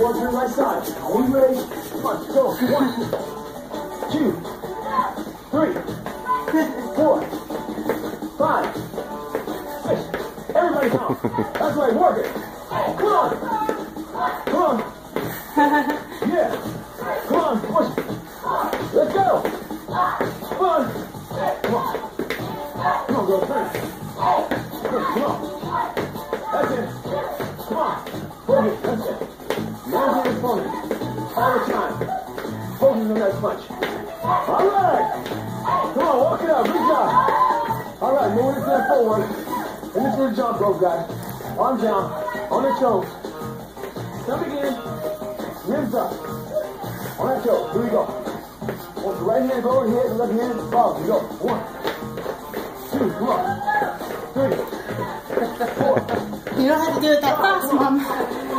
Go to the right side. Are we ready? Come on, go. 1, 2, 3, 4, 5, 6. Everybody down. That's right, work it. Come on. Come on. Yeah. Come on, push it. Let's go. Come on. Come on. Come on, girl, turn it. Come on. That's it. Come on. Hold it. That's it. Managing your opponent. All the time. Focusing on that punch. All right. Come on, walk it out. Good job. All right, moving it to that forward. Finish the jump rope, guys. Arms down. On the toes. Jump again. Ribs up. On that toe. Here we go. Want the right hand go over here, the left hand above. We go. 1, 2, come on. 3, 4. You don't have to do it that fast, Mom.